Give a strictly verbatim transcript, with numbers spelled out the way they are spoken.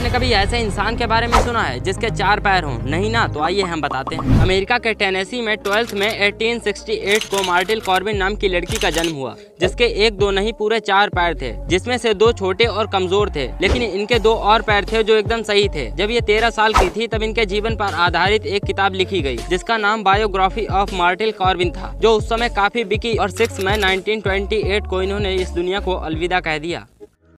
आपने कभी ऐसे इंसान के बारे में सुना है जिसके चार पैर हों? नहीं ना? तो आइए हम बताते हैं। अमेरिका के टेनेसी में ट्वेल्थ में अठारह सौ अड़सठ को मार्टिल कॉर्बिन नाम की लड़की का जन्म हुआ, जिसके एक दो नहीं पूरे चार पैर थे, जिसमें से दो छोटे और कमजोर थे, लेकिन इनके दो और पैर थे जो एकदम सही थे। जब ये तेरह साल की थी तब इनके जीवन पर आधारित एक किताब लिखी गई जिसका नाम बायोग्राफी ऑफ मार्टिल कॉर्बिन था, जो उस समय काफी बिकी और six May nineteen twenty eight को इन्होंने इस दुनिया को अलविदा कह दिया।